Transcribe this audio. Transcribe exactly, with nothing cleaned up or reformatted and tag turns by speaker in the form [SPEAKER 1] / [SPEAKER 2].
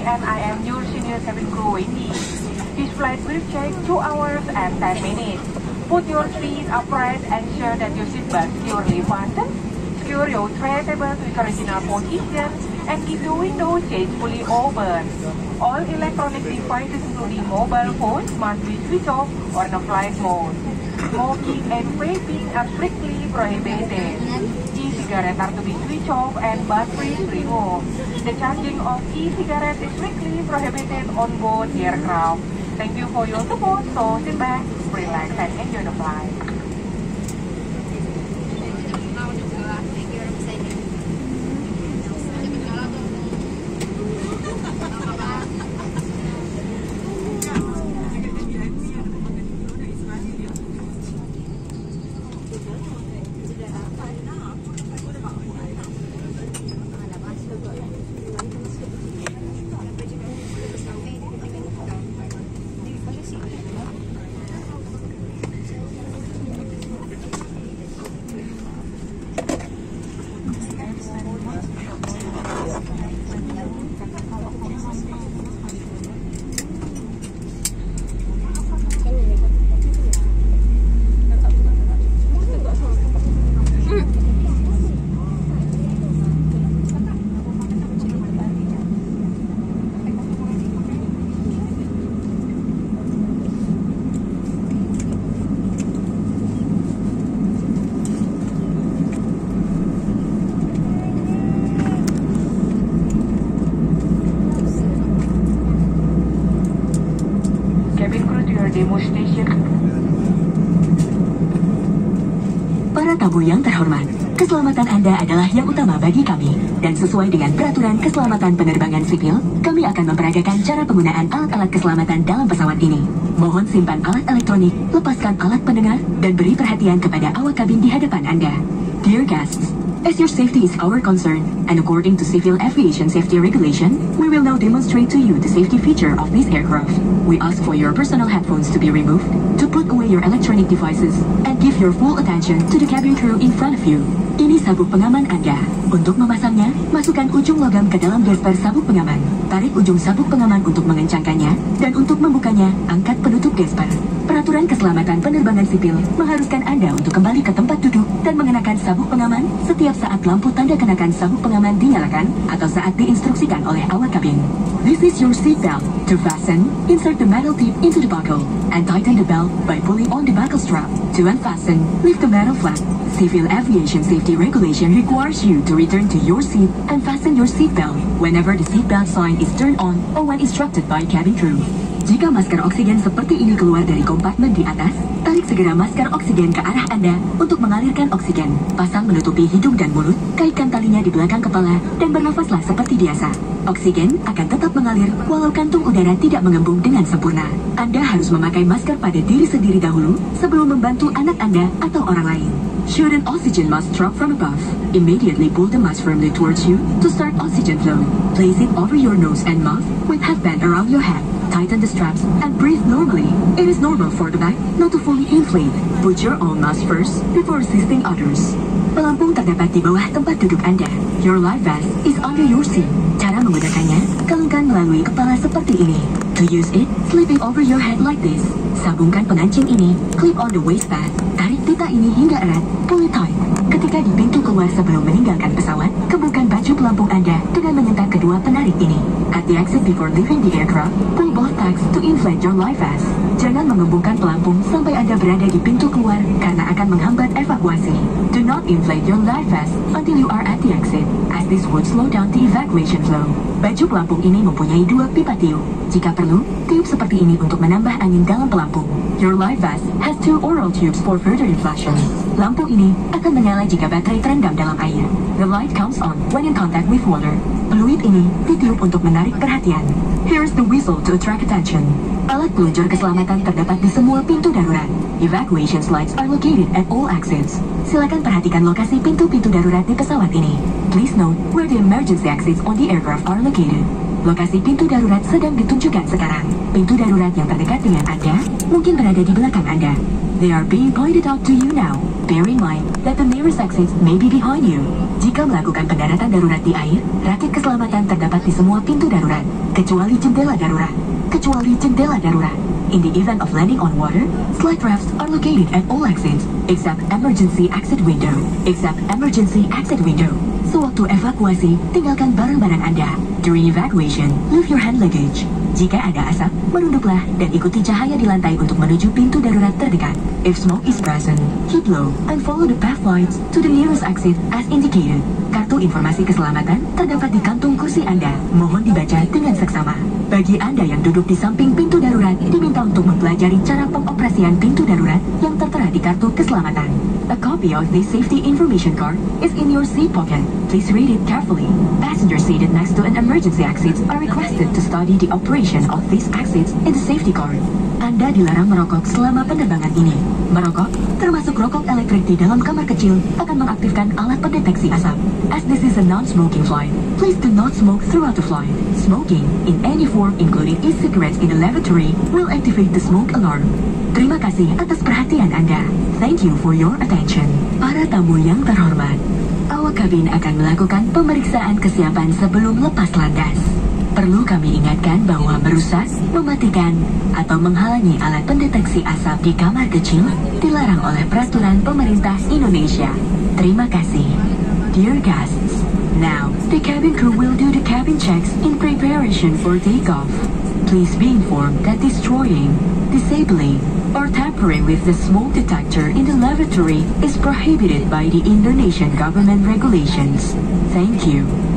[SPEAKER 1] and I am your senior cabin crew waiting. This flight will take two hours and ten minutes. Put your feet upright, ensure that your seatbelt securely fastened. Secure your tray table to its original position and keep the window shades fully open. All electronic devices including mobile phones must be switched off or in a flight mode. Smoking and vaping are strictly prohibited. E-cigarettes are to be switched off and batteries removed. The charging of e-cigarettes is strictly prohibited on board the aircraft. Thank you for your support, so sit back, relax and enjoy the flight.
[SPEAKER 2] Para tamu yang terhormat, keselamatan Anda adalah yang utama bagi kami. Dan sesuai dengan peraturan keselamatan penerbangan sipil, kami akan memperagakan cara penggunaan alat-alat keselamatan dalam pesawat ini. Mohon simpan alat elektronik, lepaskan alat pendengar, dan beri perhatian kepada awak kabin di hadapan Anda. Dear guests, as your safety is our concern, and according to Civil Aviation Safety Regulation, we will now demonstrate to you the safety feature of this aircraft. We ask for your personal headphones to be removed, to put away your electronic devices, and give your full attention to the cabin crew in front of you. Ini sabuk pengaman Anda. Untuk memasangnya, masukkan ujung logam ke dalam gesper sabuk pengaman. Tarik ujung sabuk pengaman untuk mengencangkannya, dan untuk membukanya, angkat penutup gesper. Peraturan keselamatan penerbangan sipil mengharuskan Anda untuk kembali ke tempat duduk dan mengenakan sabuk pengaman setiap saat lampu tanda kenakan sabuk pengaman dinyalakan atau saat diinstruksikan oleh awak kabin. This is your seat belt. To fasten, insert the metal tip into the buckle and tighten the belt by pulling on the buckle strap. To unfasten, lift the metal flap. Civil Aviation Safety Regulation requires you to return to your seat and fasten your seat belt whenever the seat belt sign is turned on or when instructed by cabin crew. Jika masker oksigen seperti ini keluar dari kompartemen di atas, tarik segera masker oksigen ke arah Anda untuk mengalirkan oksigen. Pasang menutupi hidung dan mulut, kaitkan talinya di belakang kepala, dan bernafaslah seperti biasa. Oksigen akan tetap mengalir walau kantung udara tidak mengembung dengan sempurna. Anda harus memakai masker pada diri sendiri dahulu sebelum membantu anak Anda atau orang lain. Should an oxygen mask drop from above, immediately pull the mask firmly towards you to start oxygen flow. Place it over your nose and mouth with headband around your head. Tighten the straps and breathe normally. It is normal for the bag not to fully inflate. Put your own mask first before assisting others. Pelampung terdapat di bawah tempat duduk Anda. Your life vest is under your seat. Cara menggunakannya, kalungkan melalui kepala seperti ini. To use it, slipping over your head like this. Sambungkan pengancing ini, clip on the waistband. Tarik pita ini hingga erat, pull it tight. Ketika di pintu keluar sebelum meninggalkan pesawat, kembungkan baju pelampung Anda dengan menyentak kedua penarik ini. At the exit before leaving the aircraft, pull both tags to inflate your life vest. Jangan mengembungkan pelampung sampai Anda berada di pintu keluar karena akan menghambat evakuasi. Do not inflate your life vest until you are at the exit, as this would slow down the evacuation flow. Baju pelampung ini mempunyai dua pipa tiup. Jika perlu, tiup seperti ini untuk menambah angin dalam pelampung. Your life vest has two oral tubes for further inflation. Lampu ini akan menyala jika baterai terendam dalam air. The light comes on when in contact with water. Peluit ini ditiup untuk menarik perhatian. Here's the whistle to attract attention. Alat peluncur keselamatan terdapat di semua pintu darurat. Evacuation slides are located at all exits. Silakan perhatikan lokasi pintu-pintu darurat di pesawat ini. Please note where the emergency exits on the aircraft are located. Lokasi pintu darurat sedang ditunjukkan sekarang. Pintu darurat yang terdekat dengan Anda mungkin berada di belakang Anda. They are being pointed out to you now. Bear in mind that the nearest exit may be behind you. Jika melakukan pendaratan darurat di air, rakit keselamatan terdapat di semua pintu darurat, kecuali jendela darurat. Kecuali jendela darurat. In the event of landing on water, slide rafts are located at all exits, except emergency exit window. Except emergency exit window. Sewaktu evakuasi, tinggalkan barang-barang Anda. During evacuation, leave your hand luggage. Jika ada asap, menunduklah dan ikuti cahaya di lantai untuk menuju pintu darurat terdekat. If smoke is present, keep low and follow the path lights to the nearest exit as indicated. Kartu informasi keselamatan terdapat di kantung kursi Anda. Mohon dibaca dengan seksama. Bagi Anda yang duduk di samping pintu darurat, diminta untuk mempelajari cara pengoperasian pintu darurat yang tertera di kartu keselamatan. A copy of this safety information card is in your seat pocket. Please read it carefully. Passengers seated next to an emergency exit are requested to study the operation of these exits in the safety card. Anda dilarang merokok selama penerbangan ini. Merokok, termasuk rokok elektrik di dalam kamar kecil, akan mengaktifkan alat pendeteksi asap. As this is a non-smoking flight, please do not smoke throughout the flight. Smoking, in any form including e-cigarettes in the lavatory, will activate the smoke alarm. Terima kasih atas perhatian Anda. Thank you for your attention. Para tamu yang terhormat, awak kabin akan melakukan pemeriksaan kesiapan sebelum lepas landas. Perlu kami ingatkan bahwa merusak, mematikan, atau menghalangi alat pendeteksi asap di kamar kecil dilarang oleh peraturan pemerintah Indonesia. Terima kasih. Dear guests, now the cabin crew will do the cabin checks in preparation for takeoff. Please be informed that destroying, disabling, or tampering with the smoke detector in the lavatory is prohibited by the Indonesian government regulations. Thank you.